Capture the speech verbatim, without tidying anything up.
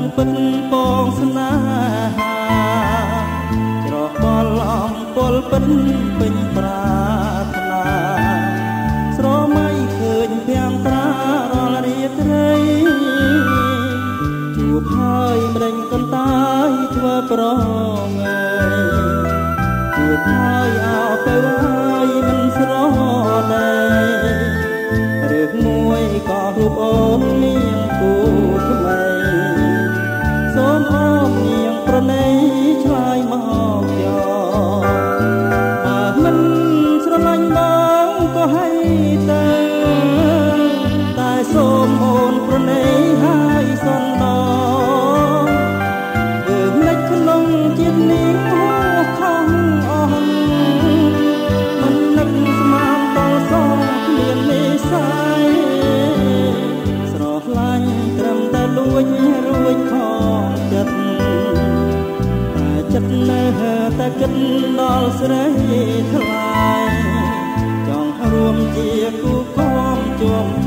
ពិតពងស្នេហាច្រកបល់អំពលពិតពេញប្រាថ្នាស្រមៃឃើញភាំងត្រារាល់រាត្រីជួបហើយម្ដេចកន្តាយធ្វើប្រងើយជួបហើយអោទៅហើយមិនស្រដីរឿងមួយក៏រូបអូននាងគូថ្មីសូមអរនាងប្រណីឆ្លើយមកយកបើមិនស្រឡាញ់បងក៏ให้ទៅតែសូមអូនប្រណីហើយសន្លធ្វើមិនក្នុងជាតិនេះហោះខំអស់មិននឹកស្មានតសងគ្មានមេសាយស្រឡាញ់ត្រឹមតែលួចរួចខំចិត្តតែចិត្តនៅតែគិតដល់ស្រីថ្លៃចង់រួមជាគូកងជាប់